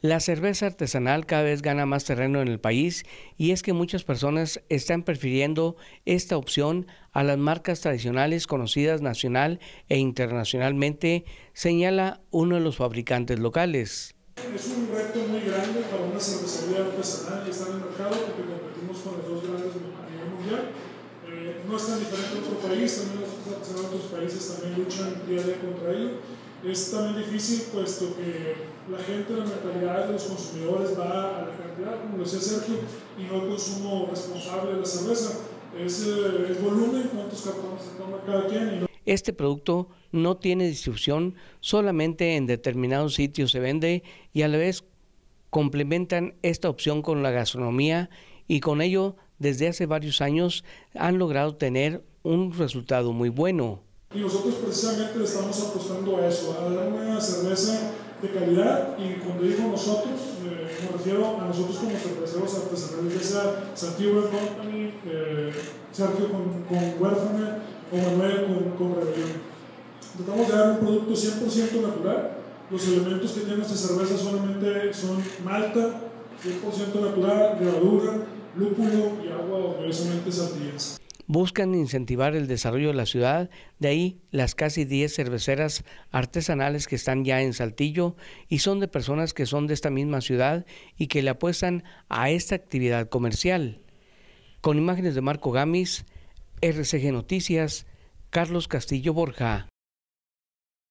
La cerveza artesanal cada vez gana más terreno en el país y es que muchas personas están prefiriendo esta opción a las marcas tradicionales conocidas nacional e internacionalmente, señala uno de los fabricantes locales. Es un reto muy grande para una cervecería artesanal que está en el mercado porque competimos con los dos grandes a nivel mundial. No es tan diferente en otro país, también los artesanos de otros países también luchan día a día contra ello. Es también difícil puesto que la gente, la mentalidad de los consumidores va a la cantidad, como lo decía Sergio, y no el consumo responsable de la cerveza. Es volumen, cuántos cartones se toma cada quien. Este producto no tiene distribución, solamente en determinados sitios se vende y a la vez complementan esta opción con la gastronomía y con ello desde hace varios años han logrado tener un resultado muy bueno. Y nosotros precisamente le estamos apostando a eso, a dar una cerveza de calidad y cuando digo nosotros, me refiero a nosotros como cerveceros artesanales, ya sea Santiago Company, Sergio con Huérfana o Manuel con Rebelión. Tratamos de dar un producto 100% natural. Los elementos que tiene esta cerveza solamente son malta, 100% natural, levadura, lúpulo y agua orgullosamente saltillense. Buscan incentivar el desarrollo de la ciudad, de ahí las casi 10 cerveceras artesanales que están ya en Saltillo y son de personas que son de esta misma ciudad y que le apuestan a esta actividad comercial. Con imágenes de Marco Gamis, RCG Noticias, Carlos Castillo Borja.